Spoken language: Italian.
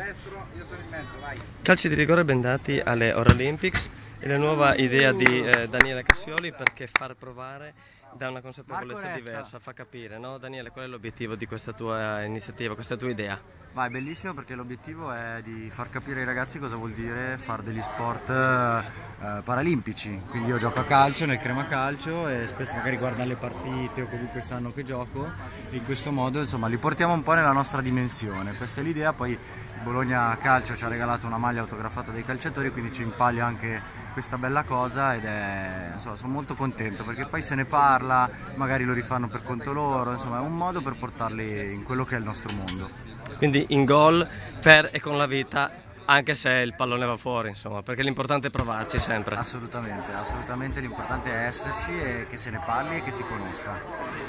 Calci di rigore bendati alle Orolympics e la nuova idea di Daniele Cassioli, perché far provare da una consapevolezza diversa, fa capire, no? Daniele, qual è l'obiettivo di questa tua iniziativa, questa tua idea? Ma è bellissimo perché l'obiettivo è di far capire ai ragazzi cosa vuol dire fare degli sport paralimpici. Quindi io gioco a calcio nel Crema Calcio e spesso magari guardano le partite o comunque sanno che gioco, e in questo modo insomma li portiamo un po' nella nostra dimensione. Questa è l'idea. Poi il Bologna Calcio ci ha regalato una maglia autografata dai calciatori, quindi ci impaglia anche questa bella cosa ed è, insomma, sono molto contento perché poi se ne parla, magari lo rifanno per conto loro, insomma è un modo per portarli in quello che è il nostro mondo. Quindi in gol, per e con la vita, anche se il pallone va fuori, insomma, perché l'importante è provarci sempre. Assolutamente, assolutamente, l'importante è esserci e che se ne parli e che si conosca.